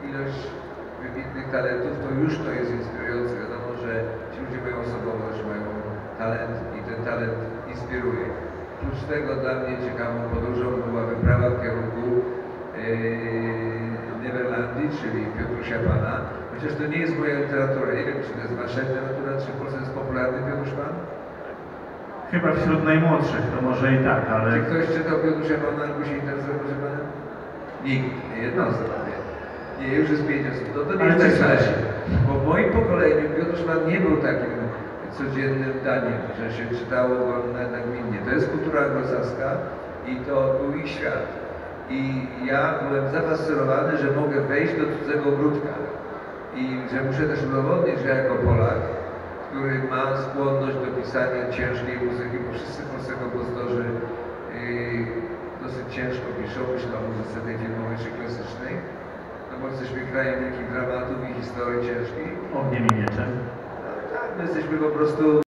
ilość wybitnych talentów, to już to jest inspirujące. Wiadomo, że ci ludzie mają osobowość, mają talent i ten talent inspiruje. Oprócz tego dla mnie ciekawą podróżą była wyprawa w kierunku Neverlandii, czyli Piotrusia Pana. Chociaż to nie jest moja literatura. Nie wiem, czy to jest wasza literatura, czy w Polsce jest popularny Piotruś Pan? Chyba wśród najmłodszych, to może i tak, ale... Czy ktoś czytał Piotrusia Pana albo się interesuje, proszę Pana? Nikt, jedno osoba. Nie, już jest 5 osób. No to nie jest tak źle. Bo w moim pokoleniu Piotruś Pan nie był takim codziennym daniem, że się czytało go nagminnie. To jest kultura anglosaska i to był ich świat. I ja byłem zafascynowany, że mogę wejść do cudzego ogródka i że muszę też udowodnić, że jako Polak, który ma skłonność do pisania ciężkiej muzyki, bo wszyscy polscy kompozytorzy dosyć ciężko piszą, myślę o muzyce tej filmowej czy klasycznej, no bo jesteśmy krajem wielkich dramatów i historii ciężkiej. Ogniem i mieczem. No tak, my jesteśmy po prostu